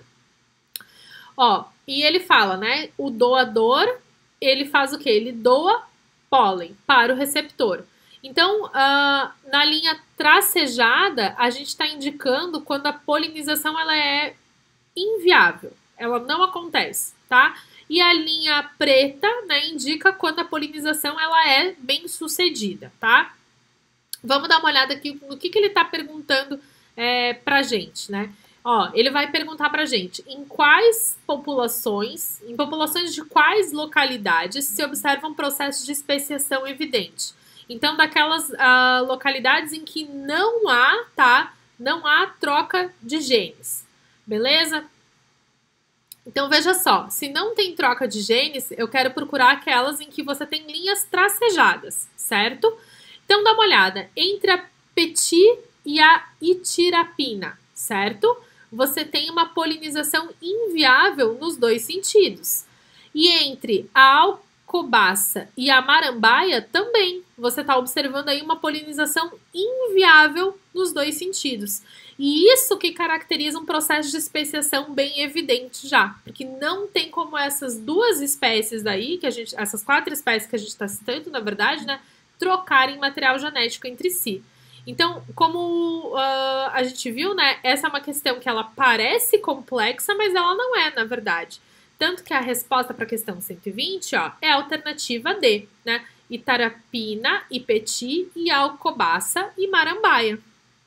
Ó, e ele fala, né, o doador, ele faz o quê? Ele doa pólen para o receptor. Então, uh, na linha tracejada, a gente está indicando quando a polinização ela é inviável, ela não acontece, tá? E a linha preta, né, indica quando a polinização ela é bem sucedida, tá? Vamos dar uma olhada aqui no que, que ele está perguntando é, pra gente, né? Ó, ele vai perguntar pra gente em quais populações, em populações de quais localidades se observa um processo de especiação evidente. Então, daquelas uh, localidades em que não há, tá? Não há troca de genes, beleza? Então, veja só, se não tem troca de genes, eu quero procurar aquelas em que você tem linhas tracejadas, certo? Então, dá uma olhada, entre a Petit e a Itirapina, certo? Você tem uma polinização inviável nos dois sentidos. E entre a alcobaça e a marambaia também. Você está observando aí uma polinização inviável nos dois sentidos. E isso que caracteriza um processo de especiação bem evidente já. Porque não tem como essas duas espécies daí, que a gente, essas quatro espécies que a gente está citando, na verdade, né, trocarem material genético entre si. Então, como uh, a gente viu, né, essa é uma questão que ela parece complexa, mas ela não é, na verdade. Tanto que a resposta para a questão cento e vinte, ó, é a alternativa D, né? Itarapina, Ipeti e alcobaça e marambaia.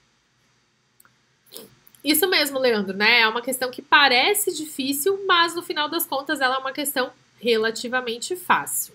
Isso mesmo, Leandro, né? É uma questão que parece difícil, mas no final das contas ela é uma questão relativamente fácil.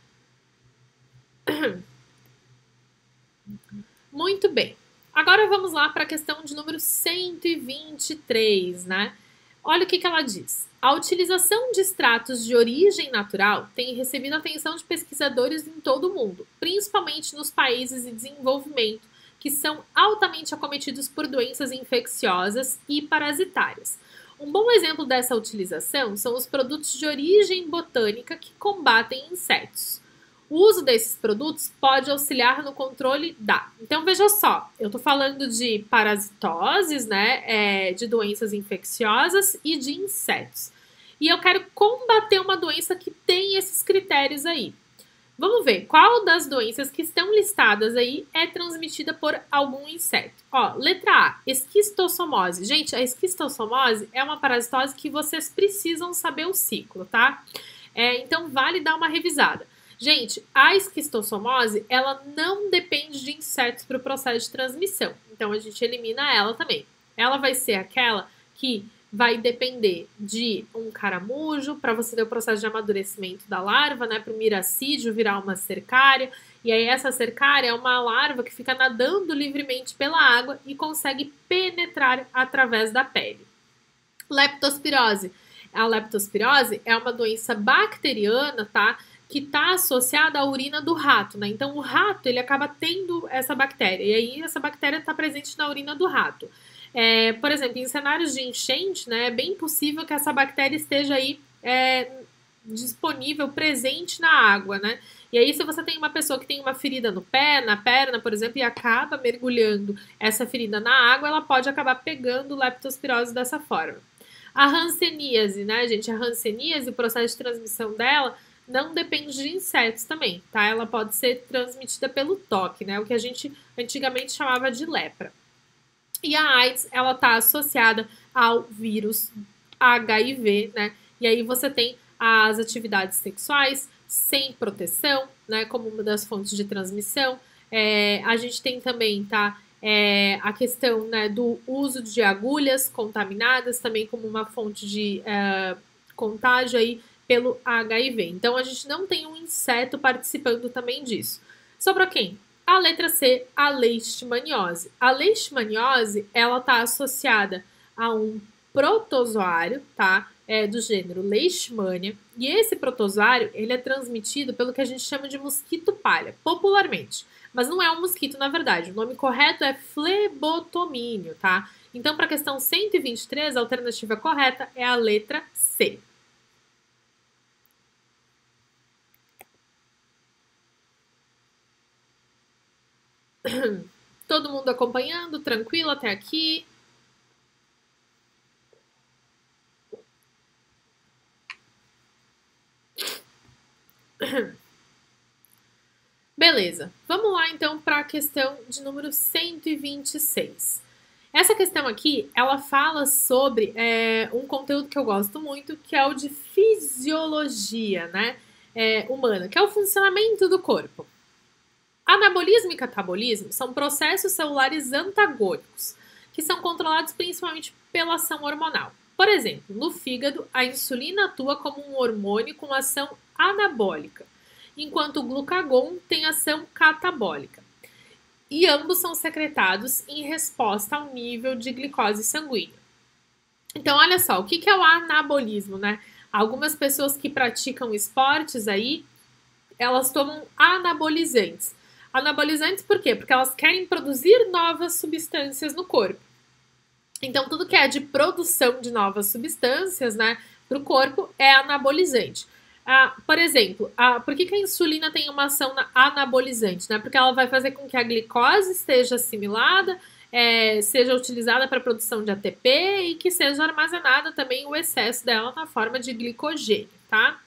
Muito bem. Agora vamos lá para a questão de número cento e vinte e três, né? Olha o que, que ela diz. A utilização de extratos de origem natural tem recebido a atenção de pesquisadores em todo o mundo, principalmente nos países em desenvolvimento, que são altamente acometidos por doenças infecciosas e parasitárias. Um bom exemplo dessa utilização são os produtos de origem botânica que combatem insetos. O uso desses produtos pode auxiliar no controle da... Então, veja só, eu estou falando de parasitoses, né, é, de doenças infecciosas e de insetos. E eu quero combater uma doença que tem esses critérios aí. Vamos ver, qual das doenças que estão listadas aí é transmitida por algum inseto? Ó, letra A, esquistossomose. Gente, a esquistossomose é uma parasitose que vocês precisam saber o ciclo, tá? É, então, vale dar uma revisada. Gente, a esquistossomose, ela não depende de insetos para o processo de transmissão. Então, a gente elimina ela também. Ela vai ser aquela que vai depender de um caramujo, para você ter o processo de amadurecimento da larva, né? Para o miracídio virar uma cercária. E aí, essa cercária é uma larva que fica nadando livremente pela água e consegue penetrar através da pele. Leptospirose. A leptospirose é uma doença bacteriana, tá? Que está associada à urina do rato, né? Então, o rato, ele acaba tendo essa bactéria. E aí, essa bactéria está presente na urina do rato. É, por exemplo, em cenários de enchente, né? É bem possível que essa bactéria esteja aí é, disponível, presente na água, né? E aí, se você tem uma pessoa que tem uma ferida no pé, na perna, por exemplo, e acaba mergulhando essa ferida na água, ela pode acabar pegando leptospirose dessa forma. A hanseníase, né, gente? A hanseníase, o processo de transmissão dela não depende de insetos também, tá? Ela pode ser transmitida pelo toque, né? O que a gente antigamente chamava de lepra. E a AIDS, ela tá associada ao vírus H I V, né? E aí você tem as atividades sexuais sem proteção, né? Como uma das fontes de transmissão. É, a gente tem também, tá? É, a questão, né, do uso de agulhas contaminadas também como uma fonte de uh, contágio aí pelo H I V. Então, a gente não tem um inseto participando também disso. Sobra quem? A letra C, a leishmaniose. A leishmaniose, ela tá associada a um protozoário, tá? É do gênero Leishmania. E esse protozoário, ele é transmitido pelo que a gente chama de mosquito palha, popularmente. Mas não é um mosquito, na verdade. O nome correto é flebotomínio, tá? Então, para a questão cento e vinte e três, a alternativa correta é a letra C. Todo mundo acompanhando, tranquilo até aqui? Beleza, vamos lá então para a questão de número cento e vinte e seis. Essa questão aqui, ela fala sobre é, um conteúdo que eu gosto muito, que é o de fisiologia, né, é, humana, que é o funcionamento do corpo. Anabolismo e catabolismo são processos celulares antagônicos, que são controlados principalmente pela ação hormonal. Por exemplo, no fígado, a insulina atua como um hormônio com ação anabólica, enquanto o glucagon tem ação catabólica. E ambos são secretados em resposta ao nível de glicose sanguínea. Então, olha só, o que é o anabolismo, né? Algumas pessoas que praticam esportes aí, elas tomam anabolizantes. Anabolizantes por quê? Porque elas querem produzir novas substâncias no corpo. Então, tudo que é de produção de novas substâncias, né, para o corpo é anabolizante. Ah, por exemplo, ah, por que, que a insulina tem uma ação anabolizante? Né? Porque ela vai fazer com que a glicose esteja assimilada, é, seja utilizada para a produção de A T P e que seja armazenada também o excesso dela na forma de glicogênio, tá?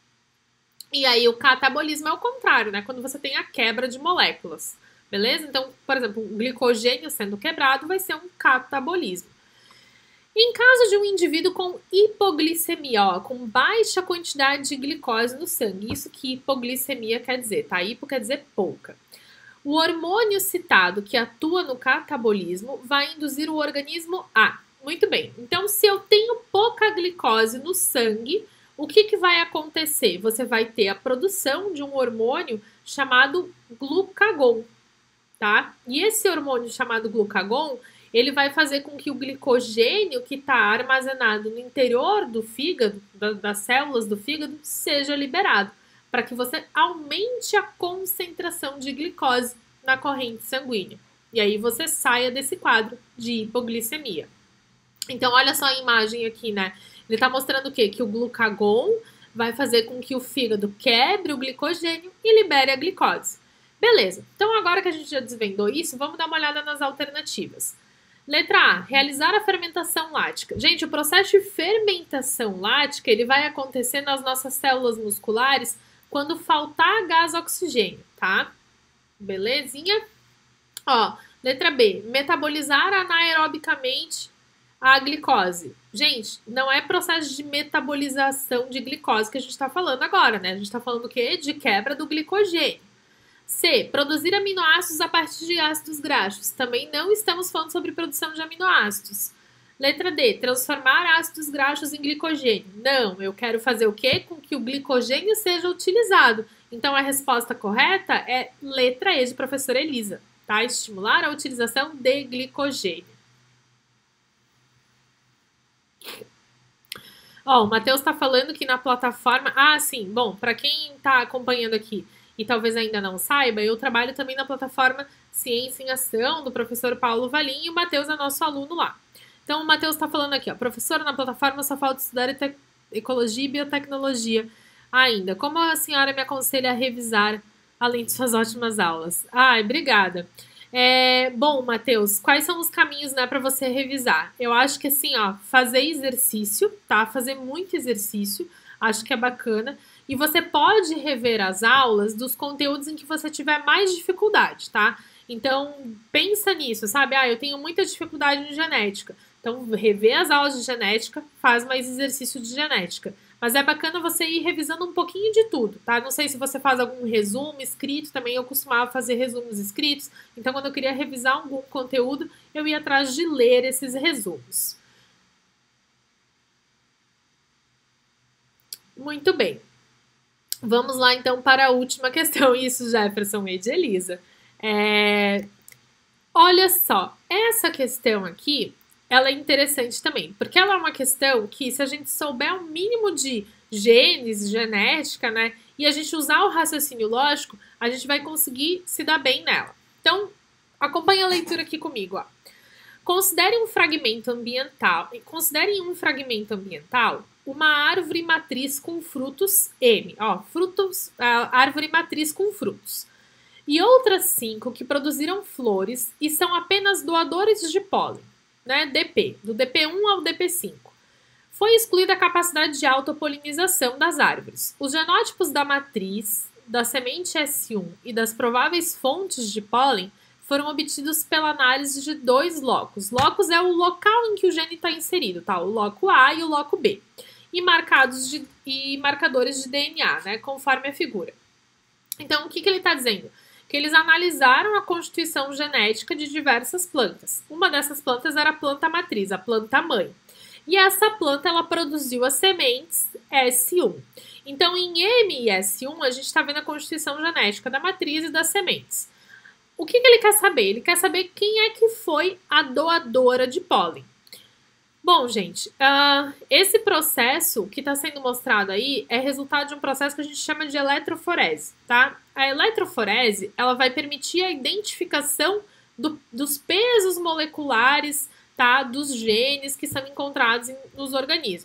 E aí o catabolismo é o contrário, né? Quando você tem a quebra de moléculas, beleza? Então, por exemplo, o glicogênio sendo quebrado vai ser um catabolismo. Em caso de um indivíduo com hipoglicemia, ó, com baixa quantidade de glicose no sangue, isso que hipoglicemia quer dizer, tá? Hipo quer dizer pouca. O hormônio citado que atua no catabolismo vai induzir o organismo a... Muito bem, então se eu tenho pouca glicose no sangue, o que, que vai acontecer? Você vai ter a produção de um hormônio chamado glucagon, tá? E esse hormônio chamado glucagon, ele vai fazer com que o glicogênio que está armazenado no interior do fígado, da, das células do fígado, seja liberado, para que você aumente a concentração de glicose na corrente sanguínea. E aí você saia desse quadro de hipoglicemia. Então, olha só a imagem aqui, né? Ele está mostrando o quê? Que o glucagon vai fazer com que o fígado quebre o glicogênio e libere a glicose. Beleza. Então, agora que a gente já desvendou isso, vamos dar uma olhada nas alternativas. Letra A, realizar a fermentação lática. Gente, o processo de fermentação lática, ele vai acontecer nas nossas células musculares quando faltar gás oxigênio, tá? Belezinha? Ó, letra B, metabolizar anaerobicamente a glicose. Gente, não é processo de metabolização de glicose que a gente está falando agora, né? A gente está falando o quê? De quebra do glicogênio. C. Produzir aminoácidos a partir de ácidos graxos. Também não estamos falando sobre produção de aminoácidos. Letra D. Transformar ácidos graxos em glicogênio. Não, eu quero fazer o quê? Com que o glicogênio seja utilizado. Então, a resposta correta é letra E de professora Elisa, tá? Estimular a utilização de glicogênio. Ó, o Matheus está falando que na plataforma... Ah, sim, bom, para quem está acompanhando aqui e talvez ainda não saiba, eu trabalho também na plataforma Ciência em Ação, do professor Paulo Valim, e o Matheus é nosso aluno lá. Então, o Matheus está falando aqui, ó, professora, na plataforma só falta estudar ecologia e biotecnologia ainda. Como a senhora me aconselha a revisar, além de suas ótimas aulas? Ai, obrigada. É, bom, Matheus, quais são os caminhos, né, para você revisar? Eu acho que, assim, ó, fazer exercício, tá? Fazer muito exercício, acho que é bacana. E você pode rever as aulas dos conteúdos em que você tiver mais dificuldade, tá? Então, pensa nisso, sabe? Ah, eu tenho muita dificuldade em genética. Então, rever as aulas de genética, faz mais exercício de genética. Mas é bacana você ir revisando um pouquinho de tudo, tá? Não sei se você faz algum resumo escrito, também eu costumava fazer resumos escritos. Então, quando eu queria revisar algum conteúdo, eu ia atrás de ler esses resumos. Muito bem. Vamos lá, então, para a última questão. Isso, Jefferson e de Elisa. É... Olha só, essa questão aqui, ela é interessante também, porque ela é uma questão que, se a gente souber o mínimo de genes, genética, né, e a gente usar o raciocínio lógico, a gente vai conseguir se dar bem nela. Então, acompanhe a leitura aqui comigo, ó. Considere um fragmento ambiental, considerem um fragmento ambiental uma árvore matriz com frutos M, ó, frutos, árvore matriz com frutos, e outras cinco que produziram flores e são apenas doadores de pólen, né, D P, do D P um ao D P cinco. Foi excluída a capacidade de autopolinização das árvores. Os genótipos da matriz, da semente S um e das prováveis fontes de pólen foram obtidos pela análise de dois locos. Locus é o local em que o gene está inserido, tá? O loco A e o loco B. E, marcados de, e marcadores de D N A, né? Conforme a figura. Então, o que, que ele está dizendo? Que eles analisaram a constituição genética de diversas plantas. Uma dessas plantas era a planta matriz, a planta mãe. E essa planta, ela produziu as sementes S um. Então, em M e S um, a gente está vendo a constituição genética da matriz e das sementes. O que, que ele quer saber? Ele quer saber quem é que foi a doadora de pólen. Bom, gente, uh, esse processo que está sendo mostrado aí é resultado de um processo que a gente chama de eletroforese, tá? A eletroforese, ela vai permitir a identificação do, dos pesos moleculares, tá? Dos genes que são encontrados em, nos organismos.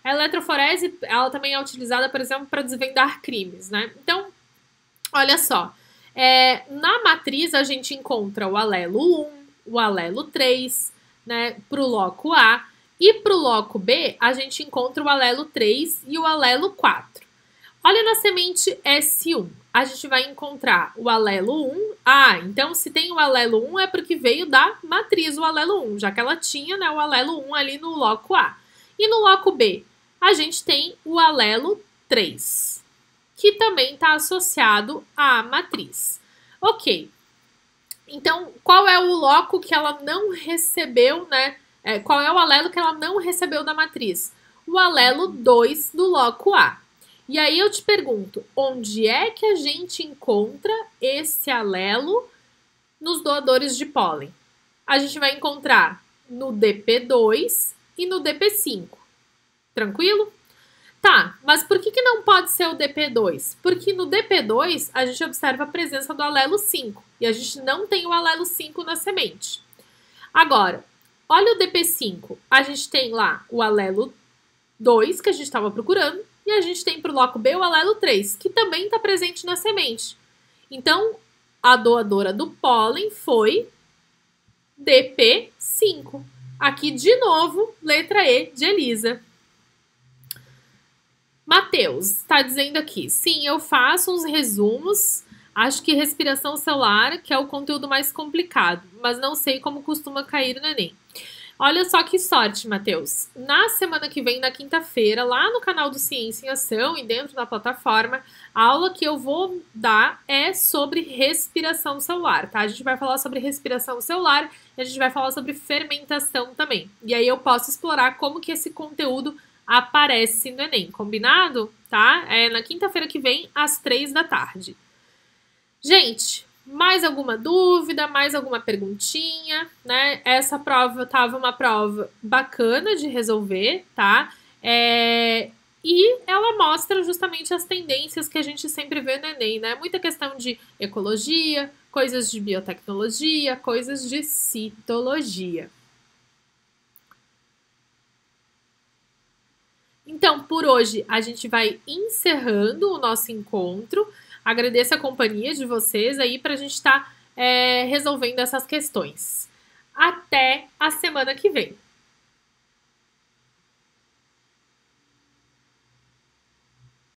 A eletroforese, ela também é utilizada, por exemplo, para desvendar crimes, né? Então, olha só, é, na matriz a gente encontra o alelo um, o alelo três, né, para o loco A, e para o loco B a gente encontra o alelo três e o alelo quatro. Olha na semente S um, a gente vai encontrar o alelo um. Ah, então se tem o alelo um é porque veio da matriz o alelo um, já que ela tinha, né, o alelo um ali no loco A. E no loco B, a gente tem o alelo três, que também está associado à matriz. Ok, então qual é o loco que ela não recebeu, né? É, qual é o alelo que ela não recebeu da matriz? O alelo dois do loco A. E aí eu te pergunto, onde é que a gente encontra esse alelo nos doadores de pólen? A gente vai encontrar no D P dois e no D P cinco. Tranquilo? Tá, mas por que, que não pode ser o D P dois? Porque no D P dois a gente observa a presença do alelo cinco e a gente não tem o alelo cinco na semente. Agora, olha o D P cinco. A gente tem lá o alelo dois que a gente estava procurando e a gente tem para o loco B o alelo três, que também está presente na semente. Então, a doadora do pólen foi D P cinco. Aqui, de novo, letra E de Elisa. Matheus está dizendo aqui, sim, eu faço uns resumos, acho que respiração celular, que é o conteúdo mais complicado, mas não sei como costuma cair no Enem. Olha só que sorte, Matheus. Na semana que vem, na quinta-feira, lá no canal do Ciência em Ação e dentro da plataforma, a aula que eu vou dar é sobre respiração celular, tá? A gente vai falar sobre respiração celular e a gente vai falar sobre fermentação também. E aí eu posso explorar como que esse conteúdo aparece no Enem, combinado? Tá? É na quinta-feira que vem, às três da tarde. Gente, mais alguma dúvida, mais alguma perguntinha, né? Essa prova tava uma prova bacana de resolver, tá? É... E ela mostra justamente as tendências que a gente sempre vê no Enem, né? Muita questão de ecologia, coisas de biotecnologia, coisas de citologia. Então, por hoje, a gente vai encerrando o nosso encontro. Agradeço a companhia de vocês aí para a gente estar tá, é, resolvendo essas questões. Até a semana que vem.